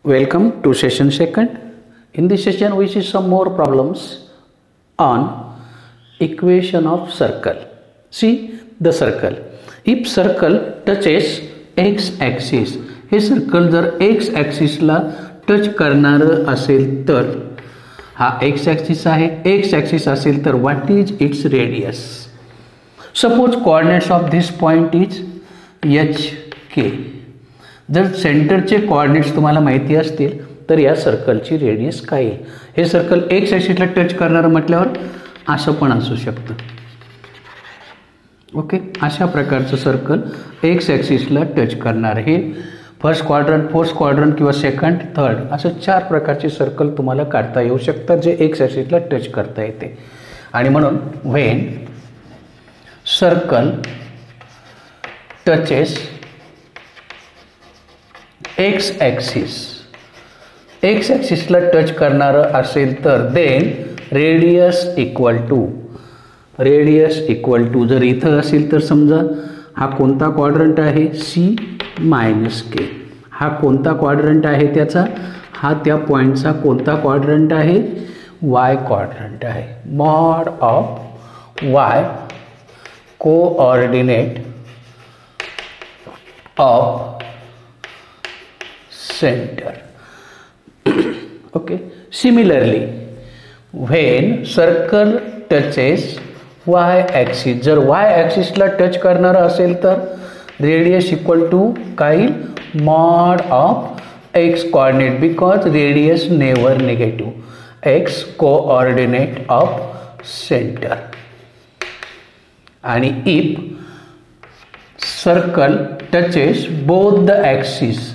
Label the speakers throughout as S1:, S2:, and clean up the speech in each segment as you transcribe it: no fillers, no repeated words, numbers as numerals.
S1: Welcome to session second. In this session we see some more problems on equation of circle. See the circle. If circle touches x axis, हे circle जर x axis ला touch करणार असेल तर हा x axis आहे. x axis असेल तर what is its radius? Suppose coordinates of this point is h k. जर सेंटरचे कोऑर्डिनेट्स तुम्हाला माहिती असतील तर या सर्कलची रेडियस काय आहे. हे सर्कल एक्स ॲक्सिसला टच करणार म्हटल्यावर असं पण असू शकतं. ओके, अशा प्रकारचं सर्कल एक्स ॲक्सिसला टच करणार. हे फर्स्ट क्वाड्रंट, फोर्थ क्वाड्रंट किंवा सेकंड, थर्ड असं चार प्रकारचे सर्कल तुम्हाला काढता येऊ शकतात जे एक्स ॲक्सिसला टच करता येते. आणि म्हणून व्हेन सर्कल टचेस एक्स ॲक्सिसला टच करणारं असेल तर देन रेडियस इक्वल टू जर इथं असेल तर समजा हा कोणता क्वाड्रंट आहे सी मायनस के. हा कोणता क्वाड्रंट आहे त्याचा, हा त्या पॉईंटचा कोणता क्वाड्रंट आहे, वाय क्वाड्रंट आहे. Mod of y coordinate of center. Okay, similarly when circle touches y axis, जर y axis ला टच करणार असेल तर रेडियस इक्वल टू काय, mod of x coordinate, because radius never negative, x coordinate of centre. आणि if circle touches both the axis,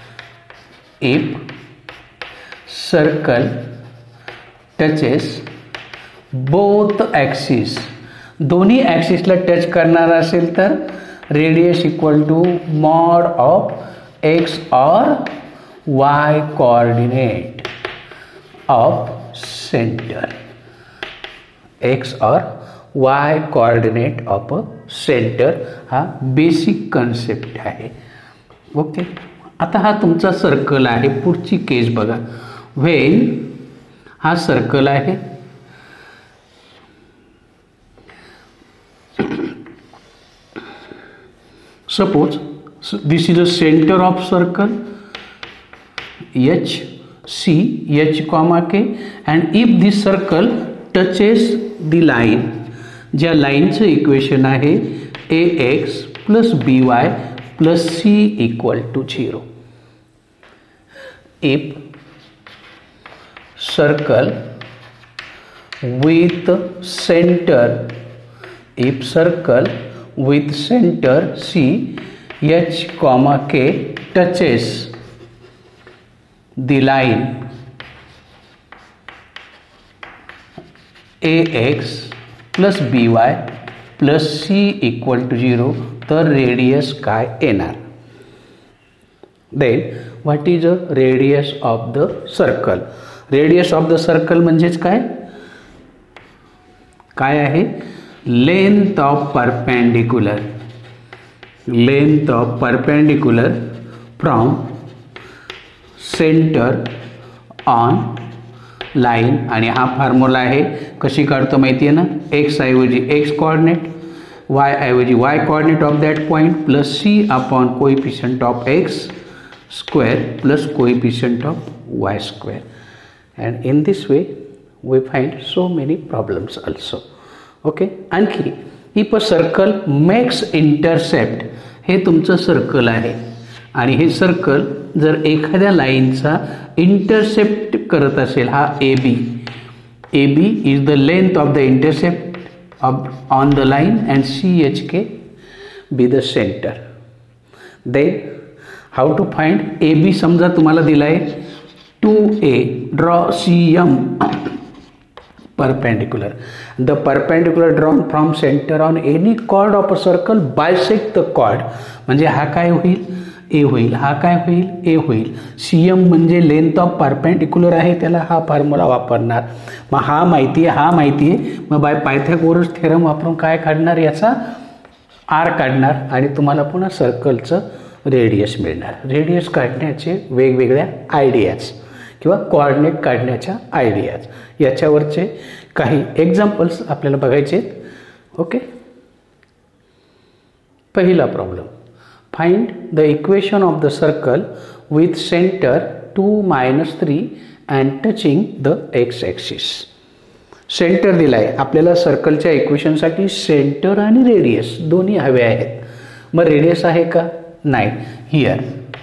S1: if circle touches both axes, दोन्ही ॲक्सिसला touch करणार असेल तर radius equal to mod of x और y coordinate of centre. X और y coordinate of centre हा basic concept आहे. Okay, आता हा तुमचा सर्कल आहे. पुढची केस बघा. व्हेन हा सर्कल आहे, suppose this is a centre of circle h c, h comma k, and if this circle touches the line, ज्या लाईनचं इक्वेशन आहे a x plus b y plus c equal to 0. If circle with center, c h comma k touches the line ax plus by plus c equal to 0, तर radius काय येणार. Then what is a radius of the circle. Radius of the circle म्हणजेच काय, काय आहे, length of perpendicular, length of perpendicular from centre on line. आणि हा formula आहे, कशी काढतो माहिती आहे ना, एक्स ऐवजी एक्स कोऑर्डिनेट, y ऐवजी y coordinate of that point plus c upon coefficient of x square plus coefficient of y square. And in this way we find so many problems also. Okay, आणखी if a circle makes intercept, हे तुमचं circle आहे आणि हे circle जर एखाद्या लाईनचा intercept करत असेल, हा a b is the length of the intercept on the line and CHK be the center. Then how to find AB, समजा तुम्हाला दिलाय 2A, draw CM perpendicular. The perpendicular drawn from center on any chord of a circle bisect the chord. म्हणजे हा काय होईल, ए होईल, हा काय होईल, ए होईल. CM म्हणजे लेंथ ऑफ परपेंडिक्युलर आहे, त्याला हा फॉर्म्युला वापरणार. मग हा माहिती आहे, मग बाय पायथागोरस थेरम वापरून काय काढणार, याचा आर काढणार आणि तुम्हाला पुन्हा सर्कलचं रेडियस मिळणार. रेडियस काढण्याचे वेगवेगळ्या आयडियाज किंवा कोऑर्डिनेट काढण्याच्या आयडियाज याच्यावरचे काही एक्झाम्पल्स आपल्याला बघायचे आहेत. ओके, पहिला problem, find the equation of the circle with centre 2, -3 and touching the x axis. Centre दिला आहे आपल्याला. सर्कलच्या इक्वेशनसाठी सेंटर आणि रेडियस दोन्ही हवे आहेत. मग रेडियस आहे का? नाही. Here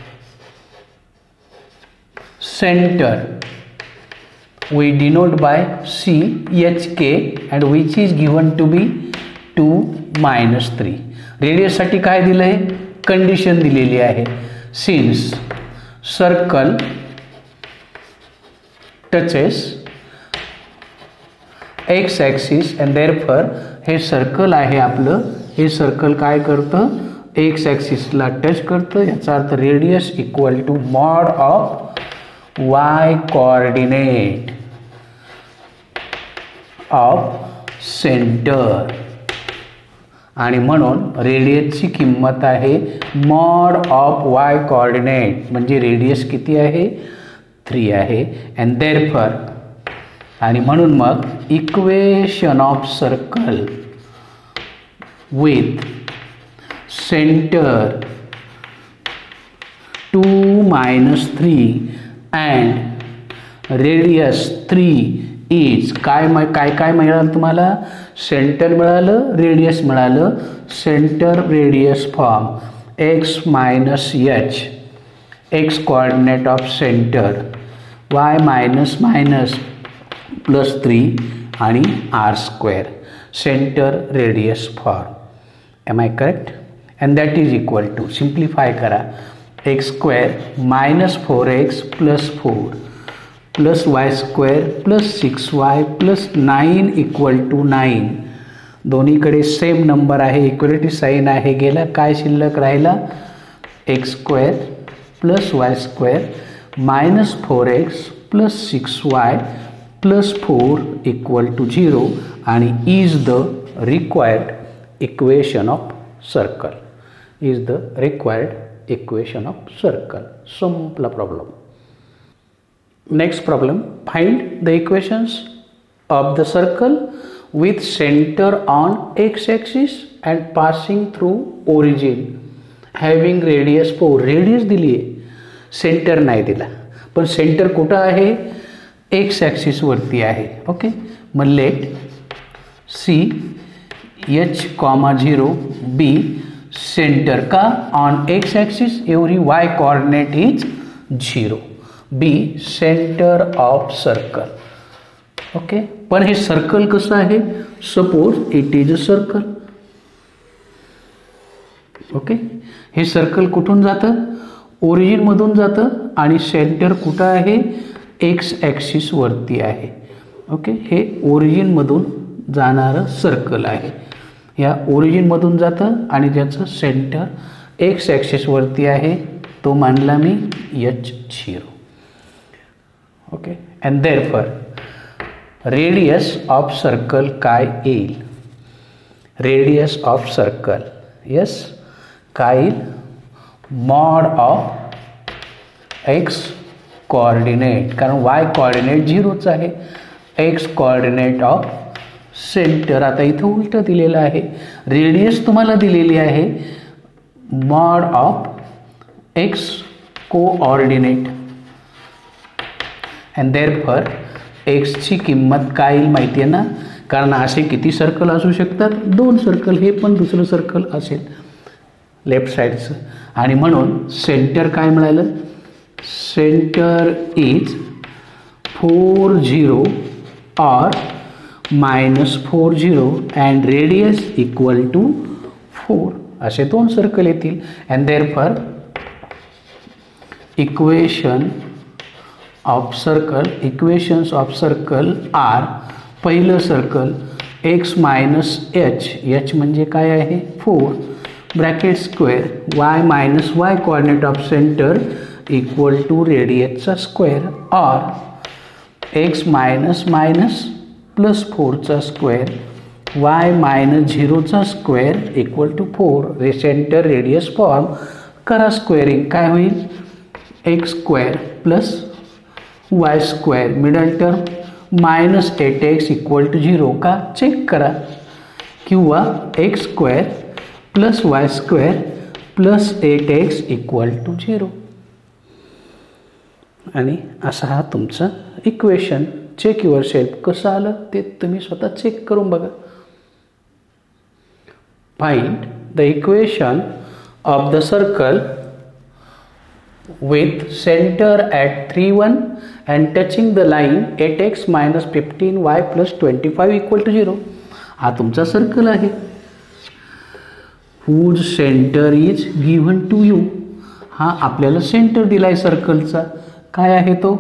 S1: centre we denote by CHK and which is given to be 2, -3. रेडियससाठी काय दिलं आहे? कंडिशन दिलेली आहे. Since circle touches x axis and therefore हे सर्कल आहे आपलं. हे सर्कल काय करतं? एक्स ॲक्सिसला टच करतं. याचा अर्थ radius equal to mod of y coordinate of centre. आणि म्हणून रेडियसची किंमत आहे मॉड ऑफ वाय कोऑर्डिनेट, म्हणजे रेडियस किती आहे? 3 आहे. अँड देअरफॉर आणि म्हणून मग equation of circle with centre 2, -3 and radius 3 is काय मिळालं तुम्हाला? सेंटर मिळालं, रेडियस मिळालं. Centre radius form x - h, x coordinate of centre, y -3 आणि r², centre radius form. Am I correct? And that is equal to, simplify करा, x² -4x + 4 + y² + 6y + 9 = 9. दोन्हीकडे same number आहे, equality sign आहे. गेला काय शिल्लक राहिला? x² + y² -4x + 6y + 4 = 0 आणि is the required equation of circle. Is the required equation of circle. संपला problem. Next problem, find the equations of the circle with center on x-axis and passing through origin having radius 4. Radius दिली आहे, centre नाही दिला. पण centre कुठं आहे? X ॲक्सिसवरती आहे. Okay, मग लेट CH,0 बी सेंटर का ऑन एक्स ॲक्सिस एवढी y coordinate is 0. Be centre of circle. Okay, पण हे सर्कल कसं आहे? Suppose it is a circle. Okay, हे सर्कल कुठून जातं? ओरिजिनमधून जातं आणि सेंटर कुठं आहे? एक्स ॲक्सिसवरती आहे. ओके, हे ओरिजिनमधून जाणारं सर्कल आहे. या ओरिजिनमधून जातं आणि ज्याचं सेंटर एक्स ॲक्सिसवरती आहे, तो मानला मी H0. Okay, and therefore radius of circle काय येईल? रेडियस ऑफ सर्कल यस काय येईल? मॉड ऑफ एक्स कोऑर्डिनेट, कारण वाय कोऑर्डिनेट 0च आहे. X coordinate of centre. आता इथं उलटं दिलेलं आहे. रेडियस तुम्हाला दिलेली आहे mod of x coordinate and therefore एक्सची किंमत काय येईल माहिती आहे ना? कारण असे किती सर्कल असू शकतात? 2 सर्कल. हे पण दुसरं सर्कल असेल लेफ्ट साईडचं. आणि म्हणून सेंटर काय मिळालं? Centre is 4, 0 or -4, 0 and radius equal to 4. असे 2 सर्कल येतील. And therefore equations of circle are. पहिलं सर्कल x - h म्हणजे काय आहे? 4 bracket square y - y coordinate of centre equal to रेडियसचा स्क्वेअर ऑर x +4चा स्क्वेअर y - 0चा square equal to 4. Centre radius form करा स्क्वेअरिंग, काय होईल x square plus y square, middle term minus 8x equal to 0 का check करा, किंवा x square plus y square plus 8x equal to 0. आणि असा हा तुमचं इक्वेशन. चेक युअर सेल्फ, कसं आलं ते तुम्ही स्वतः चेक करून बघा. Find the equation of the circle with center at 3 1 and touching the line 8x minus 15y plus 25 equal to 0. हा तुमचा सर्कल आहे. whose center is given to you. हा आपल्याला सेंटर दिलाय सर्कलचा, काय आहे तो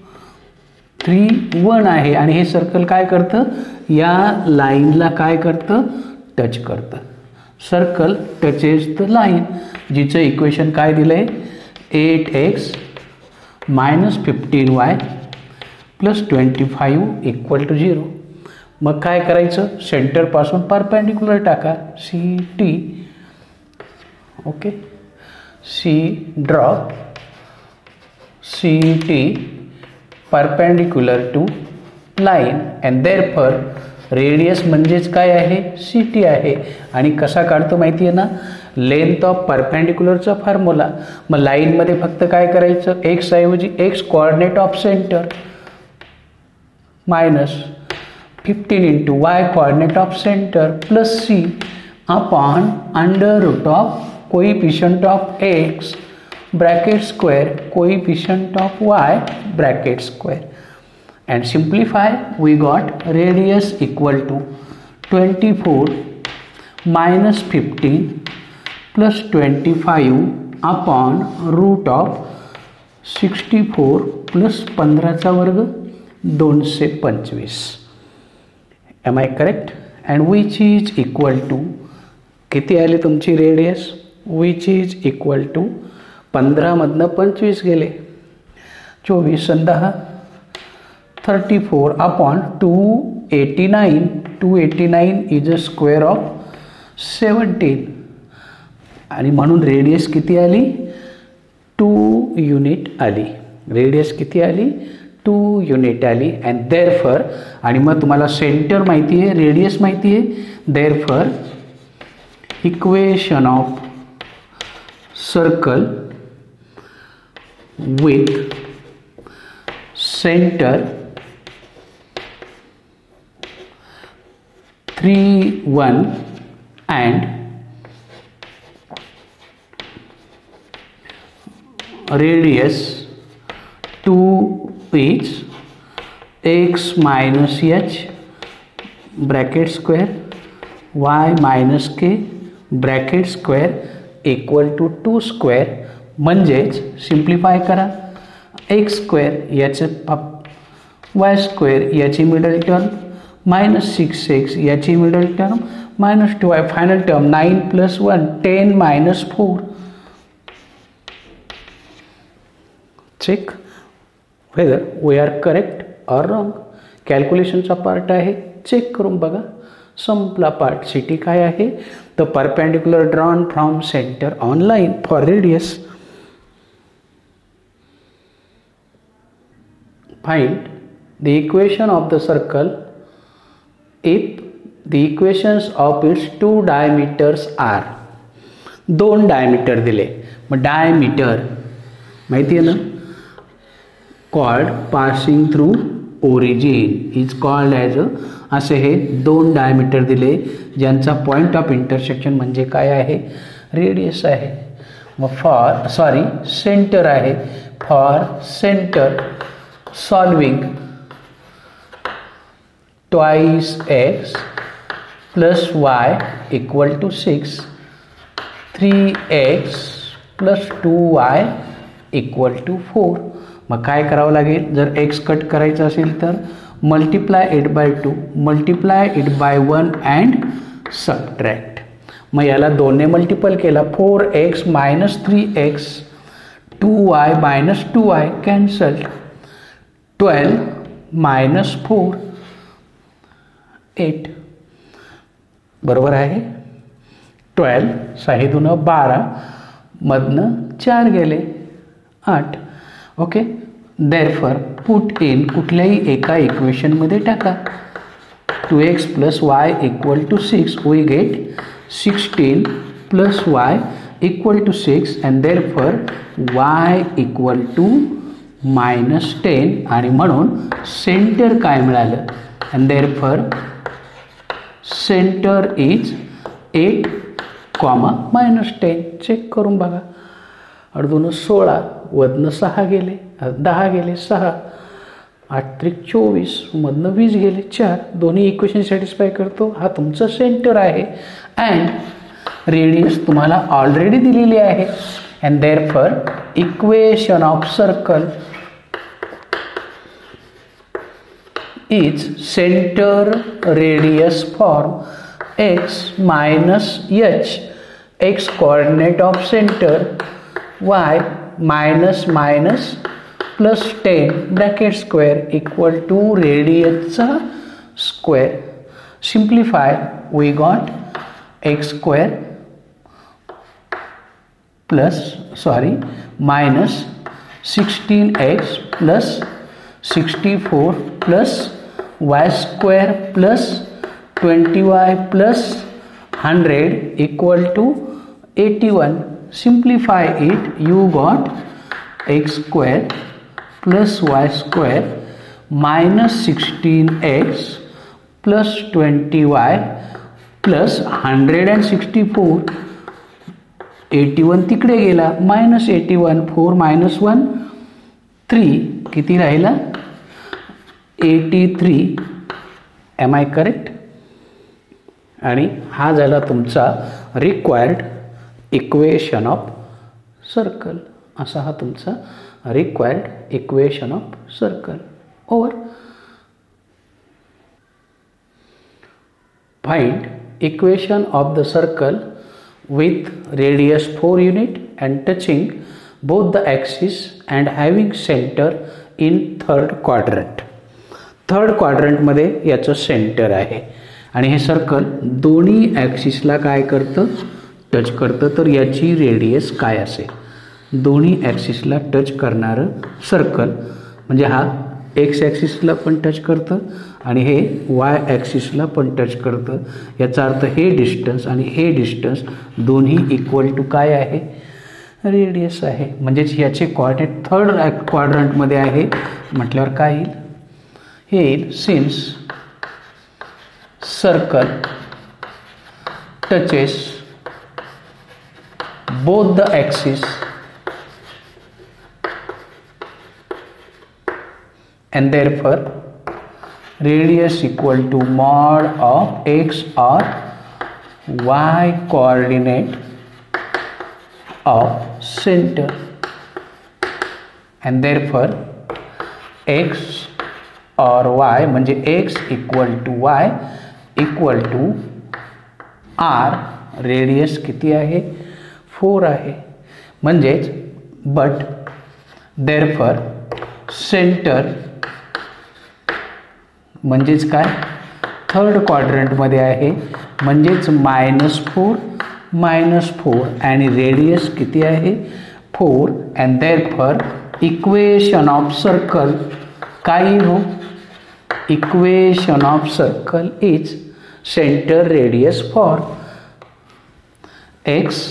S1: 3 1 आहे, आणि हे सर्कल काय करतं, या लाईनला काय करतं, टच करतं. सर्कल टचेस द लाईन, जिचं इक्वेशन काय दिलंय 8x minus 15y plus 25 equal to 0. मग काय करायचं, सेंटरपासून परपेंडिक्युलर टाका CT. Okay, C drop CT perpendicular to line and therefore radius म्हणजेच काय आहे CT आहे. आणि कसा काढतो माहिती आहे ना, लेंथ ऑफ परपेंडिक्युलरचा फॉर्म्युला. मग लाईनमध्ये फक्त काय करायचं, एक्स ऐवजी x coordinate of centre minus 15 into y coordinate of centre plus C upon under root of coefficient of x bracket square coefficient of y bracket square. and simplify, we got radius equal to 24 minus 15 plus 25 upon root of 64 plus 15चा वर्ग 225. Am I correct? And which is equal to, किती आले तुमची radius, which is equal to 15 मधनं 25 गेले, 24 आणि 10 34 upon 289. 289 is a square of 17. आणि म्हणून रेडियस किती आली 2 युनिट आली. रेडियस किती आली 2 युनिट आली. अँड देअरफॉर, आणि मग तुम्हाला सेंटर माहिती आहे, रेडियस माहिती आहे, therefore equation of circle with centre 3 1 and radius 2 is x minus h bracket square y minus k bracket square equal to 2 square. म्हणजेच सिम्प्लिफाय करा, एक्स स्क्वेअर याचे वाय स्क्वेअर याची मिडल टर्म minus 6x याची middle term minus 2y, final term 9 plus 1 10 minus 4. Check whether we are correct or wrong. कॅल्क्युलेशनचा part आहे, check करून बघा. संपला पार्ट. CT काय आहे, the perpendicular drawn from centre on line for radius. Find the equation of the circle if the equations of its two diameters are. 2 diameter दिले, मग diameter माहिती आहे ना, called passing through origin is called as असे. हे 2 diameter दिले ज्यांचा point of intersection म्हणजे काय आहे रेडियस आहे. मग सेंटर आहे. For centre solving twice x plus y equal to 6, 3x plus 2y equal to 4. मग काय करावं लागेल, जर x कट करायचं असेल तर multiply it by 2, multiply it by 1 and subtract. मग याला 2ने मल्टिपल केला, 4x minus 3x 2y minus 2y cancel, 12 minus 4 8 बरोबर आहे. 12 6 2 12 मधनं 4 गेले 8. ओके, देअरफॉर पुट इन कुठल्याही एका इक्वेशनमध्ये टाका. 2x + y = 6, we get 16 + y = 6 and therefore y = -10 आणि म्हणून सेंटर काय मिळालं and therefore centre is 8, -10. Check करून बघा. 8 2 16, वधनं 6 गेले 10 गेले 6, 8 त्रिक 24, मधनं 20 गेले 4. दोन्ही इक्वेशन सॅटिस्फाय करतो. हा तुमचं सेंटर आहे अँड रेडियस तुम्हाला ऑलरेडी दिलेली आहे and therefore equation of circle is center radius form x minus h, x coordinate of center, y minus minus plus 10 bracket square equal to radius square. Simplify, we got x square minus 16x plus 64 plus y square plus 20y plus 100 equal to 81. Simplify it, you got x square plus y square minus 16x plus 20y plus 164. 81 तिकडे गेला, -81, 4 - 1 3, किती राहिला 83. Am I correct? आणि हा झाला तुमचा required equation of circle. असा हा तुमचा required equation of circle. Over. Find equation of the circle with radius 4 unit and touching both the axis and having center in third quadrant. Third क्वाड्रंटमध्ये याचं centre आहे आणि हे सर्कल दोन्ही ॲक्सिसला काय करतं, टच करतं. तर याची रेडियस काय असेल? दोन्ही ॲक्सिसला टच करणारं सर्कल म्हणजे हा एक्स ॲक्सिसला पण टच करतं आणि हे वाय ॲक्सिसला पण टच करतं. याचा अर्थ हे डिस्टन्स आणि हे डिस्टन्स दोन्ही इक्वल टू काय आहे? रेडियस आहे. म्हणजेच याचे कोऑर्डिनेट थर्ड क्वाड्रंटमध्ये आहे म्हटल्यावर काय येईल? हे येईल since circle touches both the axis and therefore radius equal to mod of x or y coordinate of center and therefore x or y म्हणजे x equal to y equal to r. Radius किती आहे? 4 आहे. म्हणजेच but therefore centre म्हणजेच काय? Third क्वाड्रंटमध्ये आहे म्हणजेच -4 आणि रेडियस किती आहे? 4 and therefore equation of circle काय हो? Equation of circle is centre radius for x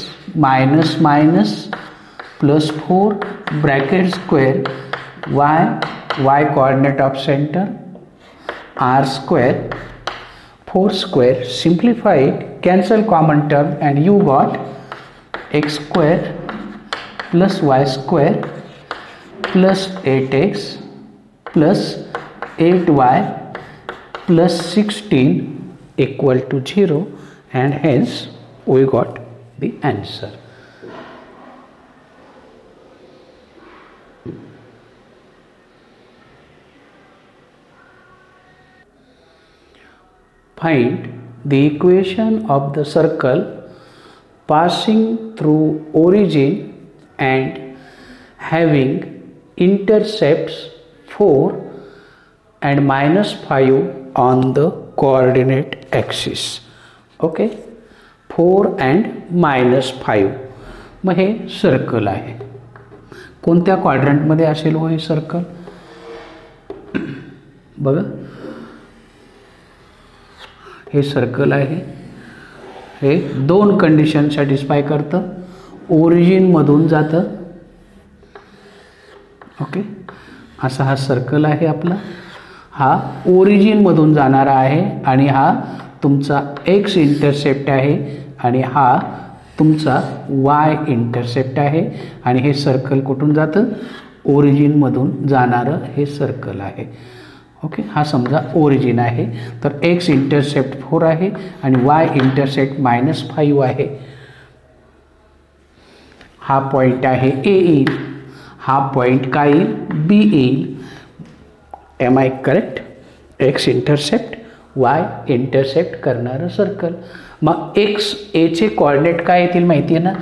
S1: plus 4 bracket square y coordinate of center r square 4 square. Simplify it, cancel common term and you got x square plus y square plus 8x plus 8y plus 16 equal to 0 and hence we got the answer. Find the equation of the circle passing through origin and having intercepts 4 and -5 on the coordinate axis. Okay, 4 and -5. मग हे circle आहे. कोणत्या क्वाड्रंटमध्ये असेल हो हे circle? बघा, हे सर्कल आहे. हे दोन कंडिशन सॅटिस्फाय करतं. ओरिजिनमधून जातं. ओके, असा हा सर्कल आहे आपला. हा ओरिजिनमधून जाणारा आहे आणि हा तुमचा एक्स इंटरसेप्ट आहे आणि हा तुमचा वाय इंटरसेप्ट आहे. आणि हे सर्कल कुठून जातं? ओरिजिनमधून जाणारं हे सर्कल आहे. ओके, हा समजा ओरिजिन आहे. तर एक्स इंटरसेप्ट 4 आहे आणि वाय इंटरसेप्ट -5 आहे. हा पॉईंट आहे ए येईल, हा पॉईंट काय येईल? बी येईल. Am I correct? X intercept y intercept करणारं सर्कल. मग एक्स एचे कॉर्डिनेट काय येतील माहिती आहे ना?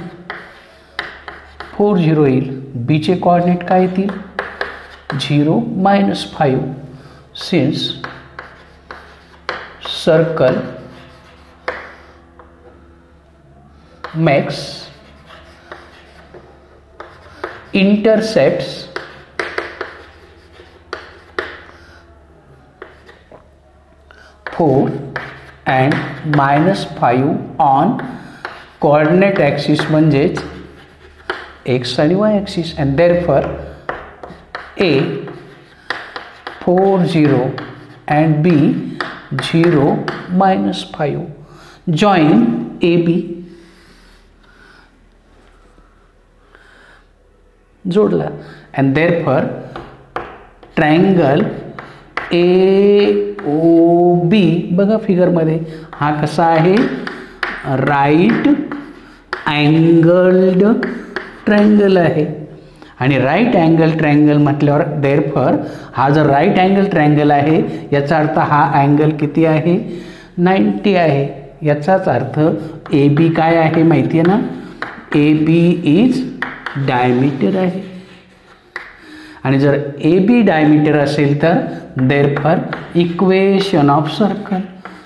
S1: 4 0 येईल. बीचे कॉर्डिनेट काय येतील? 0 -5. Since circle makes intercepts -4 and -5 on coordinate axis म्हणजेच x आणि y axis, and therefore A 4 0 and B 0 -5 join AB. जोडला. and therefore triangle AOB बघा फिगरमध्ये हा कसा आहे? राईट अँगल्ड ट्रायंगल आहे. आणि राईट अँगल ट्रायंगल म्हटल्यावर therefore हा जर राईट अँगल ट्रायंगल आहे याचा अर्थ हा अँगल किती आहे? 90 आहे. याचाच अर्थ AB काय आहे माहिती आहे ना? AB इज डायमीटर आहे. आणि जर ए बी डायमीटर असेल तर therefore equation of circle,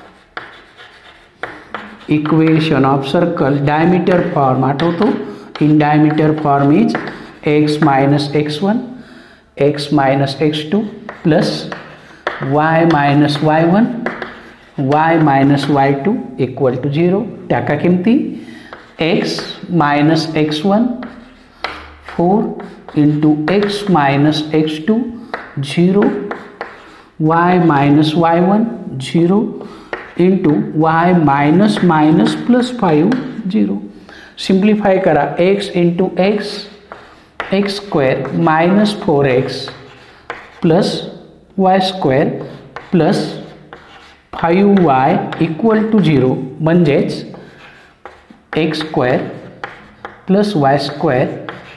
S1: equation of circle diameter form आठवतो? In diameter form is x - x1 x - x2 plus y - y1 y - y2 equal to 0. टाका किमती. x - x1 4 into x - x2 0 y - y1 0 into y plus 5 0. Simplify करा. x into x x square -4x plus y square plus 5y equal to 0 म्हणजेच x square plus y square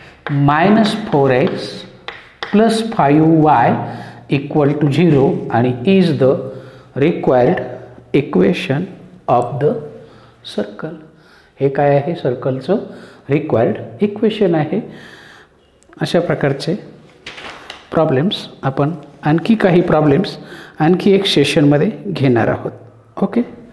S1: -4x plus 5y equal to 0 आणि is the required equation of the circle. हे काय आहे? सर्कलचं required equation आहे. अशा प्रकारचे problems आपण आणखी काही प्रॉब्लेम्स आणखी एक सेशनमध्ये घेणार आहोत. ओके.